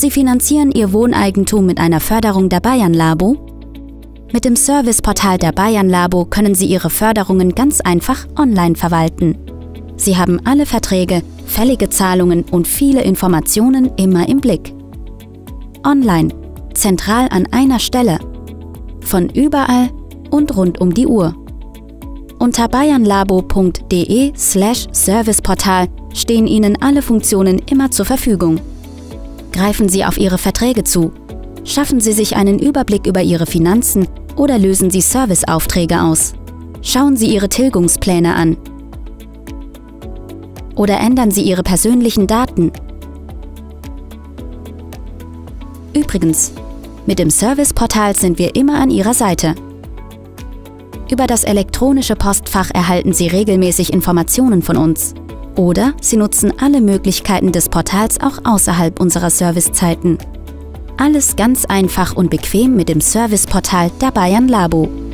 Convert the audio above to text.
Sie finanzieren Ihr Wohneigentum mit einer Förderung der Bayern Labo? Mit dem Serviceportal der Bayern Labo können Sie Ihre Förderungen ganz einfach online verwalten. Sie haben alle Verträge, fällige Zahlungen und viele Informationen immer im Blick. Online, zentral an einer Stelle, von überall und rund um die Uhr. Unter bayernlabo.de/Serviceportal stehen Ihnen alle Funktionen immer zur Verfügung. Greifen Sie auf Ihre Verträge zu, schaffen Sie sich einen Überblick über Ihre Finanzen oder lösen Sie Serviceaufträge aus. Schauen Sie Ihre Tilgungspläne an. Oder ändern Sie Ihre persönlichen Daten. Übrigens, mit dem Serviceportal sind wir immer an Ihrer Seite. Über das elektronische Postfach erhalten Sie regelmäßig Informationen von uns. Oder Sie nutzen alle Möglichkeiten des Portals auch außerhalb unserer Servicezeiten. Alles ganz einfach und bequem mit dem Serviceportal der Bayern Labo.